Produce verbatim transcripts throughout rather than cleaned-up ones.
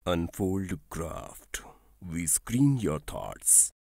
Unfold Craft. We screen your thoughts.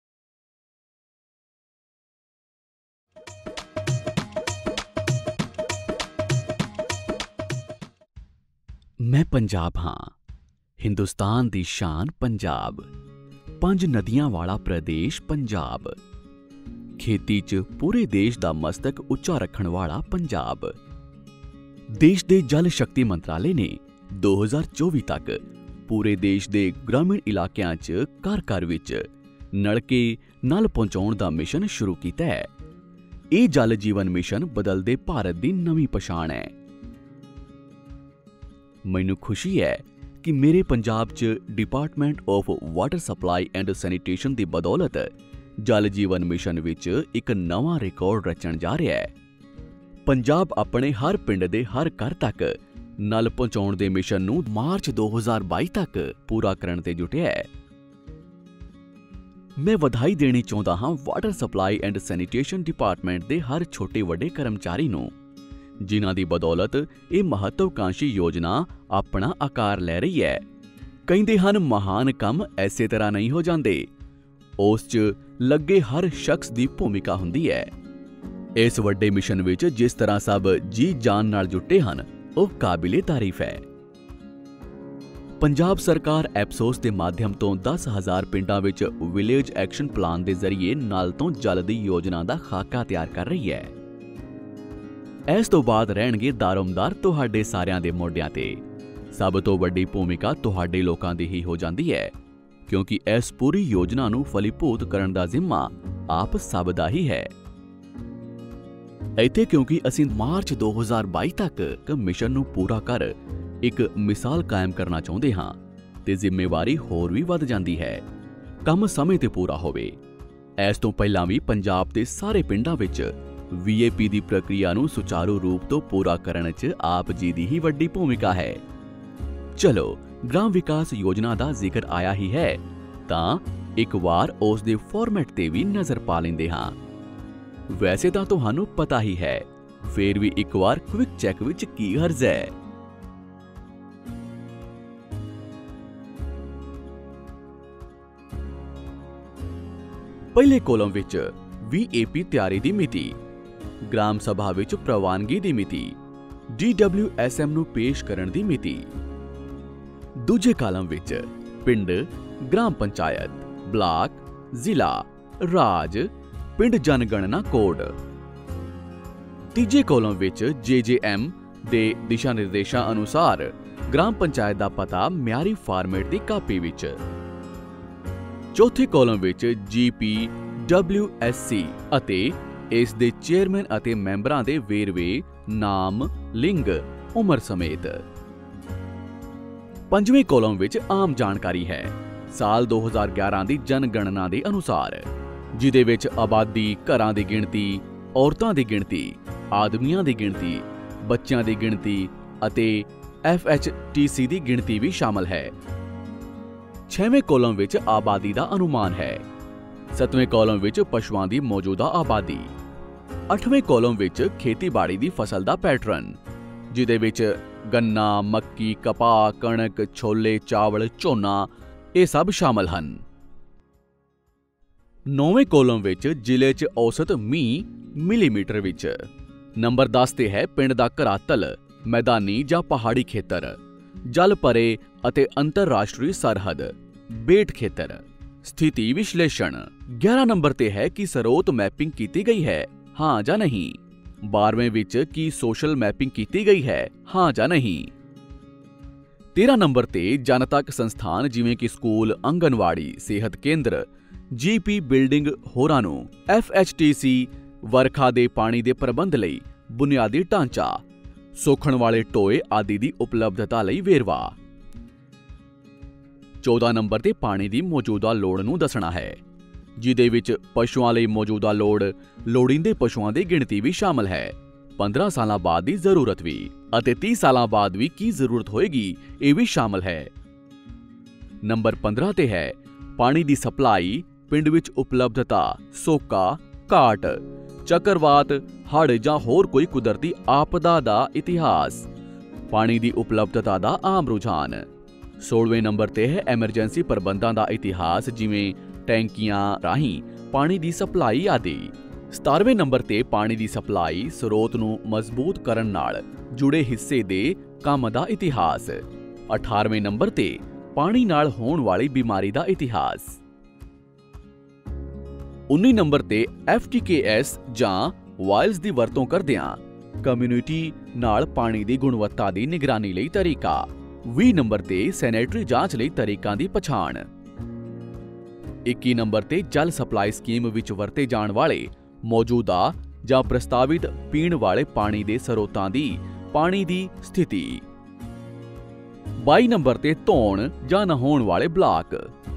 मैं पंजाब हाँ, हिंदुस्तान दी शान पंजाब, पंज नदियां वाला प्रदेश पंजाब, खेती च पूरे देश दा मस्तक उच्चा रखण वाला पंजाब। देश दे जल शक्ति मंत्रालय ने दो हज़ार चौबीस तक पूरे देश दे ग्रामीण इलाकिਆਂ च घर घर विच नलके नल पहुंचाउण दा मिशन शुरू कीता है। ਇਹ जल जीवन मिशन बदलदे भारत दी नवीं पछाण है। ਮੈਨੂੰ खुशी है कि मेरे पंजाब च department of water supply and sanitation की बदौलत जल जीवन मिशन विच एक नवा रिकॉर्ड रचण जा रहा है। पंजाब अपने हर पिंड दे हर घर तक नल पहुंचाउण दे मिशन नूं मार्च दो हज़ार बाईस तक पूरा करन ते जुटिया है। मैं वधाई देनी चाहुंदा हां water supply and sanitation department दे हर छोटे वड्डे कर्मचारी नूं, जिन्हां दी बदौलत ये महत्वाकांक्षी योजना अपना आकार लै रही है। कहिंदे हन महान काम ऐसे तरह नहीं हो जाते, उस च लगे हर शख्स दी भूमिका हुंदी है। इस वड्डे मिशन विच जिस तरह सब जी जान नाल जुटे हन वह काबिले तारीफ है। पंजाब सरकार एपसोस के माध्यम तो दस हज़ार पिंडां विच विलेज एक्शन प्लान के जरिए नल तो जल दी योजना का खाका तैयार कर रही है। इस तो बाद रहणगे दारोमदार तुहाडे सारियां दे मोढियां ते। सब तो वड्डी भूमिका तुहाडे लोकां दी ही हो जाती है, क्योंकि इस पूरी योजना नूं फलीभूत करन दा जिम्मा आप सब दा ही है। इत्थे क्योंकि असीं मार्च दो हज़ार बाईस तक मिशन नूं पूरा कर एक मिसाल कायम करना चाहुंदे हां ते जिम्मेवारी होर भी वध जांदी है। काम समय ते पूरा होवे। इस तो पहलां भी पंजाब दे सारे पिंडां विच वी ए पी दी प्रक्रिया नूं सुचारू रूप तो पूरा करने च आप जी दी ही वड्डी भूमिका है। चलो ग्राम विकास योजना दा जिक्र आया ही है तां एक बार उस दे फॉर्मेट ते भी नजर पा लेंदे हां। वैसे तां तुहानूं पता ही है, फिर भी एक बार क्विक चेक विच की हर्ज है। पहले कॉलम विच वी ए पी तैयारी दी मिति, ग्राम सभा विच प्रवानगी दी मिति, डी डब्ल्यू एस एम नूं पेश करन दी मिति। दूजे कालम विच पिंड, ग्राम पंचायत, ब्लॉक, जिला, राज, पिंड जनगणना कोड। तीजे column which J J M दे दिशा निर्देशां अनुसार ग्राम पंचायत दा पता म्यारी फॉर्मेट दी कापी विच। चौथे कॉलम विच G P W S C अते इस दे चेयरमैन अते मैंबरां दे वेरवे, नाम, लिंग, उम्र समेत। पंजवें कॉलम विच आम जानकारी है साल दो हज़ार ग्यारह दी जनगणना दे अनुसार, जिदे विच आबादी, घरां दी गिणती, औरतां दी गिणती, आदमियां दी गिणती, बच्चियां दी गिणती अते एफ एच टी सी दी गिणती भी शामिल है। छेवें कॉलम विच आबादी दा अनुमान है। सतवें कॉलम विच पशुआं दी मौजूदा आबादी। अठवें कॉलम विच खेतीबाड़ी दी फसल दा पैटर्न, जिदे विच गन्ना, मक्की, कपाह, कणक, छोले, चावल, झोना ये सब शामिल हन। नौवें कॉलम विच जिले च औसत मींह मिलीमीटर विच। नंबर दस ते है पिंड दा घरातल, मैदानी जां पहाड़ी खेतर, जल परे अते अंतरराष्ट्रीय सरहद, बेट खेतर। स्थिति विश्लेषण। ग्यारह नंबर ते है कि स्रोत मैपिंग की गई है, हाँ या नहीं। बारहवें विच की सोशल मैपिंग की गई है, हाँ या नहीं। तेरह नंबर ते जनतक संस्थान जिवें कि स्कूल, आंगनवाड़ी, सेहत केंद्र, जी पी बिल्डिंग होरां नूं एफ एच टी सी वर्खा दे पानी दे प्रबंध लई बुनियादी ढांचा, सोखण वाले टोए आदि दी उपलब्धता लई वेरवा। चौदह नंबर ते पानी दी मौजूदा लोड़ नूं दसना है, जिदे विच पशुआं लई मौजूदा लोड़, लोड़ींदे पशुआं दी गिणती भी शामिल है, पंद्रह सालां बाद दी जरूरत भी अते तीस सालां बाद भी की जरूरत होएगी ये भी शामिल है। नंबर पंद्रह ते है पानी दी सप्लाई, पिंड विच उपलब्धता, सोका, घाट, चक्रवात, हड़ जां होर कोई कुदरती आपदा दा इतिहास, पानी दी उपलब्धता दा आम रुझान। सोलहवें नंबर ते है एमरजेंसी प्रबंधां दा इतिहास, जिवें टैंकियां राहीं पानी दी सप्लाई आदि। सतारवें नंबर ते पानी दी सप्लाई स्रोत नूं मजबूत करन नाल जुड़े हिस्से दे काम दा इतिहास। अठारहवें नंबर ते पानी नाल होण वाली बीमारी दा इतिहास। उन्नी नंबर ते एफ टी के एस जां वायल्स दी वरतों करदिआं कम्यूनिटी नाल पानी दी गुणवत्ता दी निगरानी लई तरीका। ਵੀਹ नंबर ते सैनेटरी जांच लई तरीकां दी पछाण। इक्की नंबर ते जल सप्लाई स्कीम विच वरते जाण वाले मौजूदा जां प्रस्तावित पीण वाले पानी दे स्रोतां दी पानी दी स्थिति। बाई नंबर ते धोण जां नहाउण वाले ब्लाक।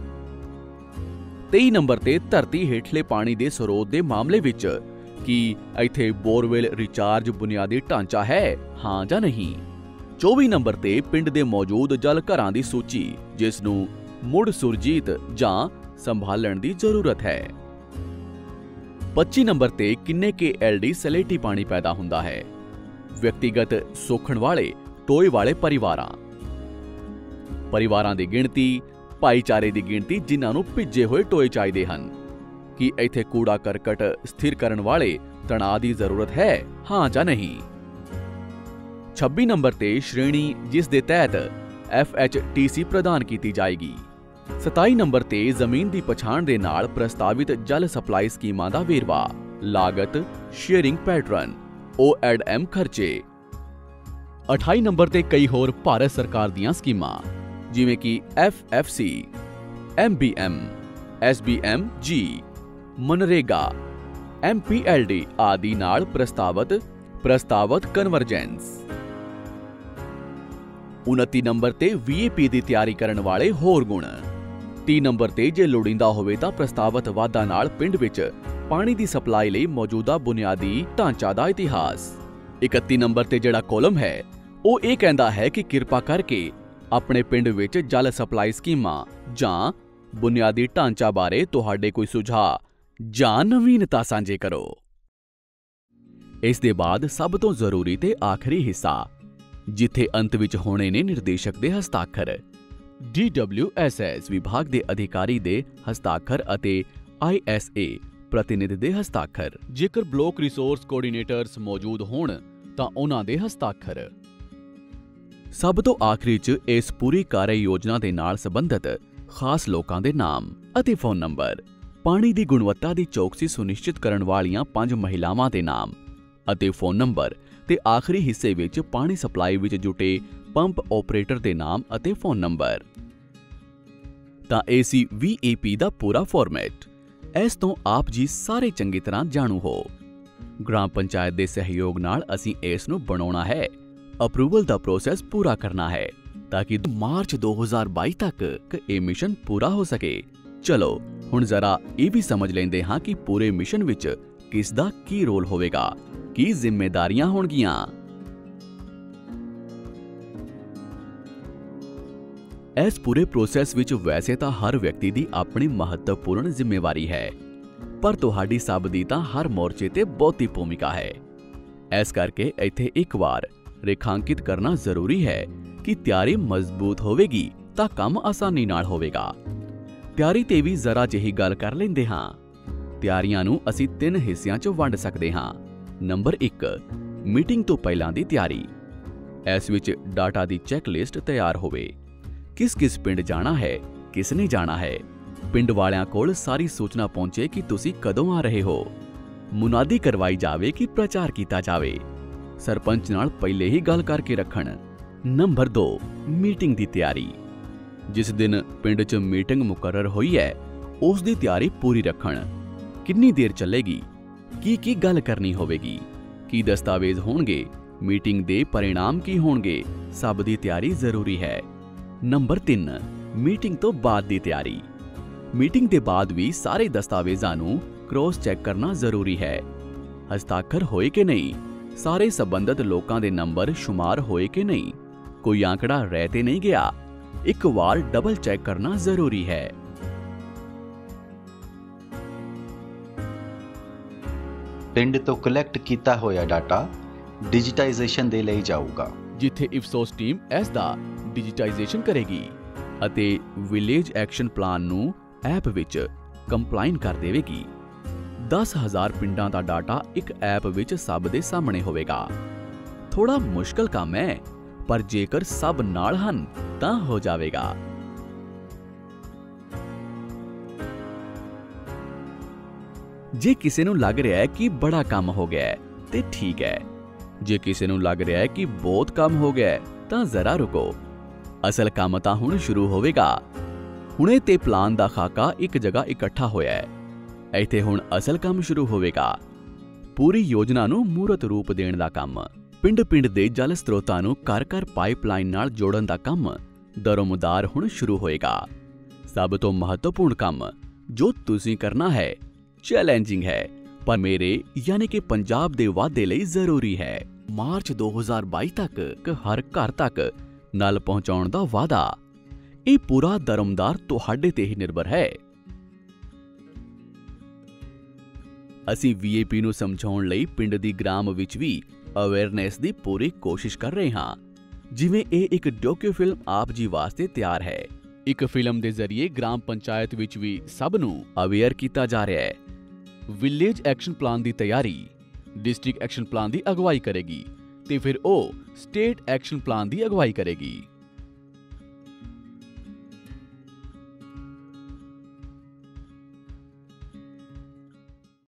तेई नंबर ते धरती हेठले पानी दे स्रोत दे मामले विच कि इत्थे बोरवेल रिचार्ज बुनियादी ढांचा है, हां जां नहीं। चौबी नंबर ते पिंड दे मौजूद जल घरां दी सूची, जिस नूं मुड़ सुरजीत जां संभालण दी जरूरत है। पच्ची नंबर ते किन्ने के एल डी सलेटी पानी पैदा हुंदा है। व्यक्तिगत सोखण वाले टोए वाले परिवारां। परिवारां दी गिणती, भाईचारे दी गिणती जिन्हां नूं भिजे होए टोए चाहीदे हन। कि इत्थे कूड़ा करकट स्थिर करन वाले तणाअ दी जरूरत है, हां जां नहीं। छब्बी नंबर ते श्रेणी जिस दे तहत एफ एच टी सी प्रदान की जाएगी। सताई नंबर ते जमीन दी पछाण दे नाल प्रस्तावित जल सप्लाई स्कीमां दा वेरवा, लागत, sharing pattern, O and M खर्चे। अठाई नंबर ते कई होर भारत सरकार दियां स्कीमां, जिवें कि F F C, M B M, S B M G, MNREGA, M P L D आदि नाल प्रस्तावित प्रस्तावित कन्वर्जेंस। उनती नंबर ते वी ए पी दी तैयारी करन वाले होर गुण। तीह नंबर ते जे लोड़ींदा होवे तां प्रस्तावित वाधा नाल पिंड विच पानी दी सप्लाई लई मौजूदा बुनियादी ढांचा दा इतिहास। इकत्ती नंबर ते जेड़ा कॉलम है ਉਹ ਇਹ ਕਹਿੰਦਾ है कि किरपा करके अपने पिंड विच जल सप्लाई स्कीमां जां बुनियादी ढांचा बारे तुहाडे कोई सुझाव जां नवीनता सांझे करो। इस दे बाद सब तो जरूरी ते आखिरी हिस्सा, जिथे अंत विच होने ने निर्देशक दे हस्ताक्षर, डी डब्ल्यू एस एस विभाग दे अधिकारी दे हस्ताक्षर अते आई एस ए प्रतिनिधि दे हस्ताक्षर। जेकर ब्लॉक रिसोर्स कोआर्डिनेटर्स मौजूद होण तां उन्हां दे हस्ताक्षर। सब तो आखिरी च इस पूरी कार्य योजना दे नाल संबंधित खास लोकां दे नाम अते फोन नंबर, पानी दी गुणवत्ता दी चौकसी सुनिश्चित करन वालियां पंज महिलावां दे नाम अते फोन नंबर ते आखिरी हिस्से विच पानी सप्लाई विच जुटे पंप ऑपरेटर दे नाम अते फोन नंबर। तां ए सी वी ए पी दा पूरा फॉर्मेट। इस तो आप जी सारे चंगी तरह जाणू हो। ग्राम पंचायत दे सहयोग नाल असीं इस नूं बनाउणा है। अप्रूवल दा प्रोसैस पूरा करना है ताकि मार्च दो हज़ार बाई तक ये मिशन पूरा हो सके। चलो हुण जरा ये भी समझ लेंदे हां कि पूरे मिशन विच किस दा की रोल होवेगा, की जिम्मेदारियां होणगियां। इस पूरे प्रोसैस विच वैसे तां हर व्यक्ति दी अपनी महत्वपूर्ण जिम्मेवारी है, पर तुहाडी सब दी तां हर मोर्चे ते बहुती भूमिका है। इस करके इत्थे एक बार रेखांकित करना जरूरी है कि तैयारी मजबूत होवेगी तां काम आसानी नाल होवेगा। तैयारी ते भी जरा जिही गल कर लेंदे हां। तैयारियां नूं असीं तीन हिस्सियां च वंड सकदे हां। नंबर एक, मीटिंग तो पहलां दी तैयारी। इस विच डाटा दी चैकलिस्ट तैयार होवे। किस किस पिंड जाना है, किसने जाना है, पिंड वालियां कोल सारी सूचना पहुंचे कि तुसीं कदों आ रहे हो। मुनादी करवाई जावे कि प्रचार कीता जावे। सरपंच नाल पहले ही गल करके रखण। नंबर दो, मीटिंग दी तैयारी। जिस दिन पिंड च मीटिंग मुकर्रर हुई है उस दी तैयारी पूरी रखण। कितनी देर चलेगी, की की गल करनी होवेगी, की दस्तावेज होणगे, मीटिंग दे परिणाम की होणगे, सब दी तैयारी जरूरी है। नंबर तीन, मीटिंग तो बाद दी तैयारी। मीटिंग के बाद भी सारे दस्तावेजां नूं क्रॉस चेक करना जरूरी है। हस्ताक्षर होए कि नहीं, सारे संबंधित लोकां दे नंबर शुमार होए कि नहीं, कोई आंकड़ा रह ते नहीं गया, एक बार डबल चेक करना जरूरी है। पिंड तो कलैक्ट किया होया डाटा डिजिटाइजेशन दे लई जाऊगा, जिथे इफ्सोस टीम इस दा डिजिटाइजेशन करेगी। ਅਤੇ ਵਿਲੇਜ ਐਕਸ਼ਨ ਪਲਾਨ ਨੂੰ ਐਪ ਵਿੱਚ ਕੰਪਲਾਈਨ ਕਰ ਦੇਵੇਗੀ। ਦਸ ਹਜ਼ਾਰ ਪਿੰਡਾਂ ਦਾ ਡਾਟਾ ਇੱਕ ਐਪ ਵਿੱਚ ਸਭ ਦੇ ਸਾਹਮਣੇ ਹੋਵੇਗਾ। ਥੋੜਾ ਮੁਸ਼ਕਲ ਕੰਮ ਹੈ, ਪਰ ਜੇਕਰ ਸਭ ਨਾਲ ਹਨ ਤਾਂ ਹੋ ਜਾਵੇਗਾ। ਜੇ ਕਿਸੇ ਨੂੰ ਲੱਗ ਰਿਹਾ ਹੈ ਕਿ ਬੜਾ ਕੰਮ ਹੋ ਗਿਆ ਹੈ ਤੇ ਠੀਕ ਹੈ, ਜੇ ਕਿਸੇ ਨੂੰ ਲੱਗ ਰਿਹਾ ਹੈ ਕਿ ਬਹੁਤ ਕੰਮ ਹੋ ਗਿਆ ਹੈ ਤਾਂ ਜ਼ਰਾ ਰੁਕੋ, ਅਸਲ ਕੰਮ ਤਾਂ ਹੁਣ ਸ਼ੁਰੂ ਹੋਵੇਗਾ। ਹੁਣੇ ਤੇ ਪਲਾਨ ਦਾ ਖਾਕਾ ਇੱਕ ਜਗ੍ਹਾ ਇਕੱਠਾ ਹੋਇਆ ਹੈ, ਇੱਥੇ ਹੁਣ ਅਸਲ ਕੰਮ ਸ਼ੁਰੂ ਹੋਵੇਗਾ। ਪੂਰੀ ਯੋਜਨਾ ਨੂੰ ਮੂਰਤ ਰੂਪ ਦੇਣ ਦਾ ਕੰਮ, ਪਿੰਡ-ਪਿੰਡ ਦੇ ਜਲ ਸਰੋਤਾਂ ਨੂੰ ਘਰ-ਘਰ ਪਾਈਪਲਾਈਨ ਨਾਲ ਜੋੜਨ ਦਾ ਕੰਮ ਦਰੋਮਦਾਰ ਹੁਣ ਸ਼ੁਰੂ ਹੋਏਗਾ। ਸਭ ਤੋਂ ਮਹੱਤਵਪੂਰਨ ਕੰਮ ਜੋ ਤੁਸੀਂ ਕਰਨਾ ਹੈ ਚੈਲੰਜਿੰਗ ਹੈ, ਪਰ ਮੇਰੇ ਯਾਨੀ ਕਿ ਪੰਜਾਬ ਦੇ ਵਾਅਦੇ ਲਈ ਜ਼ਰੂਰੀ ਹੈ। ਮਾਰਚ ਦੋ ਹਜ਼ਾਰ ਬਾਈ ਤੱਕ ਹਰ ਘਰ ਤੱਕ ਨਲ ਪਹੁੰਚਾਉਣ ਦਾ ਵਾਅਦਾ। ਇਹ ਪੂਰਾ ਦਰਮਦਾਰ ਤੁਹਾਡੇ ਤੇ ਹੀ ਨਿਰਭਰ ਹੈ। ਅਸੀਂ ਵੀ ਆਈ ਪੀ ਨੂੰ ਸਮਝਾਉਣ ਲਈ ਪਿੰਡ ਦੀ ਗ੍ਰਾਮ ਵਿੱਚ ਵੀ ਅਵੇਅਰਨੈਸ ਦੀ ਪੂਰੀ ਕੋਸ਼ਿਸ਼ ਕਰ ਰਹੇ ਹਾਂ। ਜਿਵੇਂ ਇਹ ਇੱਕ ਡਾਕੂ ਫਿਲਮ ਆਪ ਜੀ ਵਾਸਤੇ ਤਿਆਰ ਹੈ। ਇੱਕ ਫਿਲਮ ਦੇ ਜ਼ਰੀਏ ਗ੍ਰਾਮ ਪੰਚਾਇਤ ਵਿੱਚ ਵੀ ਸਭ ਨੂੰ ਅਵੇਅਰ ਕੀਤਾ ਜਾ ਰਿਹਾ ਹੈ। ਵਿਲੇਜ ਐਕਸ਼ਨ ਪਲਾਨ ਦੀ ਤਿਆਰੀ ਡਿਸਟ੍ਰਿਕਟ ਐਕਸ਼ਨ ਪਲਾਨ ਦੀ ਅਗਵਾਈ ਕਰੇਗੀ ਤੇ ਫਿਰ ਉਹ ਸਟੇਟ ਐਕਸ਼ਨ ਪਲਾਨ ਦੀ ਅਗਵਾਈ ਕਰੇਗੀ।